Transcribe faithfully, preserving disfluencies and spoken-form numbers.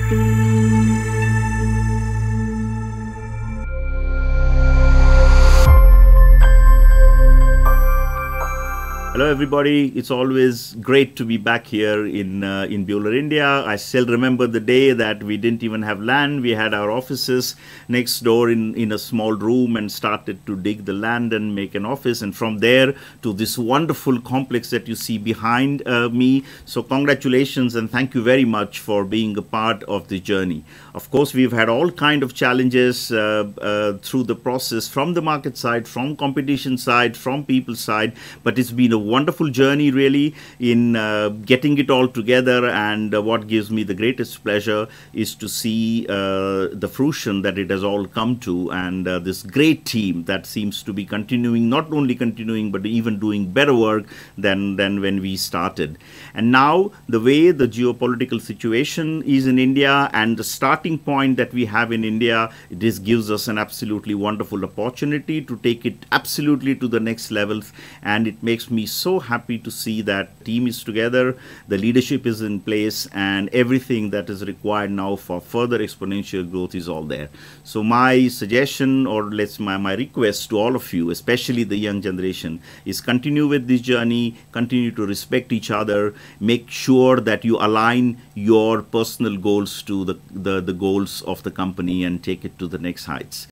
Hello everybody, it's always great to be back here in uh, in Bühler, India. I still remember the day that we didn't even have land. We had our offices next door in, in a small room and started to dig the land and make an office. And from there to this wonderful complex that you see behind uh, me. So congratulations and thank you very much for being a part of the journey. Of course, we've had all kind of challenges uh, uh, through the process from the market side, from competition side, from people side, but it's been a wonderful journey really in uh, getting it all together, and uh, what gives me the greatest pleasure is to see uh, the fruition that it has all come to, and uh, this great team that seems to be continuing, not only continuing but even doing better work than, than when we started. And now the way the geopolitical situation is in India and the starting point that we have in India, this gives us an absolutely wonderful opportunity to take it absolutely to the next levels, and it makes me so happy to see that team is together, the leadership is in place, and everything that is required now for further exponential growth is all there. So my suggestion, or let's my, my request to all of you, especially the young generation, is continue with this journey, continue to respect each other, make sure that you align your personal goals to the, the, the goals of the company and take it to the next heights.